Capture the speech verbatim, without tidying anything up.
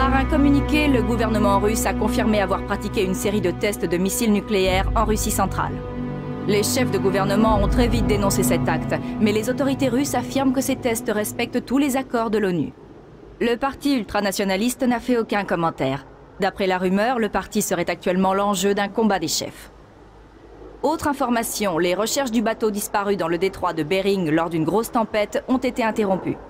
Par un communiqué, le gouvernement russe a confirmé avoir pratiqué une série de tests de missiles nucléaires en Russie centrale. Les chefs de gouvernement ont très vite dénoncé cet acte, mais les autorités russes affirment que ces tests respectent tous les accords de l'ONU. Le parti ultranationaliste n'a fait aucun commentaire. D'après la rumeur, le parti serait actuellement l'enjeu d'un combat des chefs. Autre information, les recherches du bateau disparu dans le détroit de Bering lors d'une grosse tempête ont été interrompues.